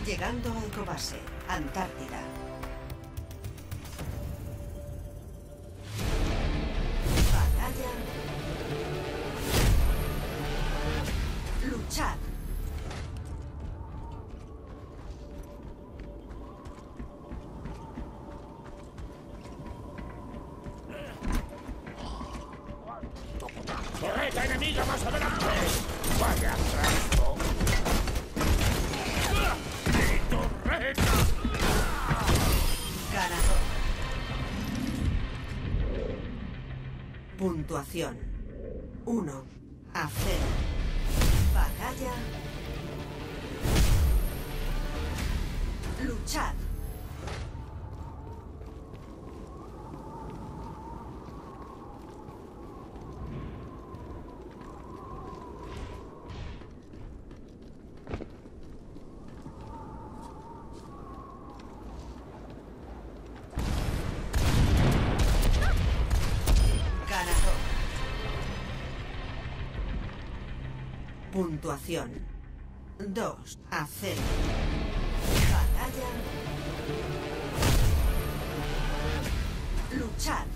Llegando a Ecobase, Antártida. Batalla. Luchad. ¡Torreta enemiga más adelante! ¡Vaya tráfico! ¡Mi torreta! Ganador. Puntuación 1-0. Batalla. Luchad. Ganador. Puntuación 2-0. Batalla. Luchad.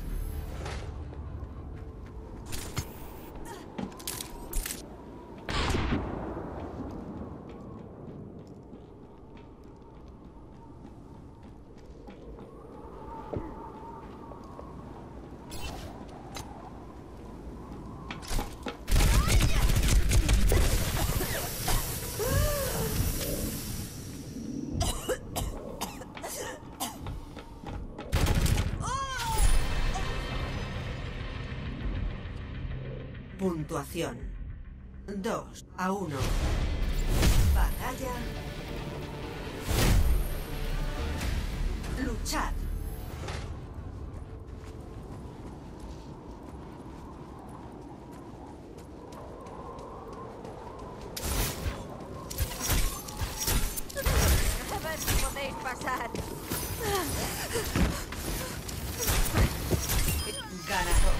Puntuación 2-1. Batalla. Luchad. A ver si podéis pasar. Ganador.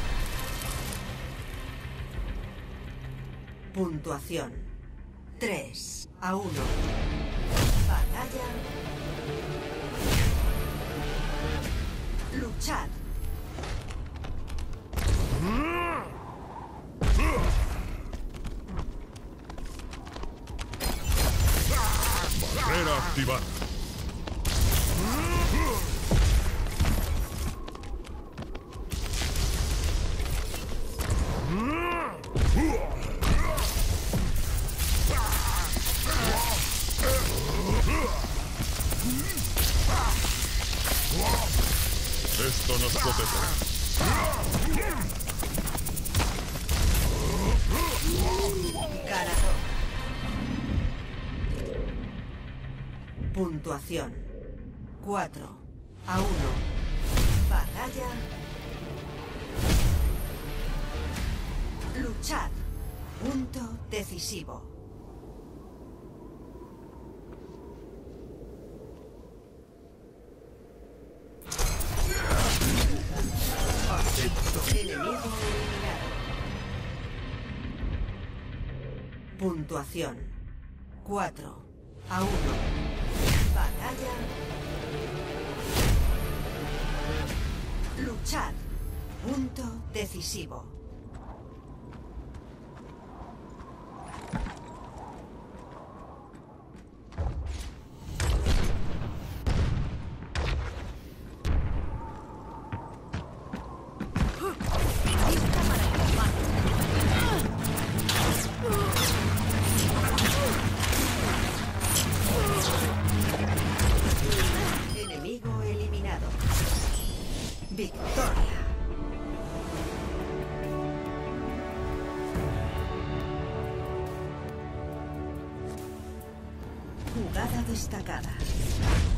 Puntuación 3-1. Batalla. Luchad. Barrera activada. Esto nos protegerá. Ganador. Puntuación 4-1. Batalla. Luchad. Punto decisivo. Enemigo eliminado. Puntuación 4-1. Batalla. Luchad. Punto decisivo. Enemigo eliminado. Victoria. Jugada destacada.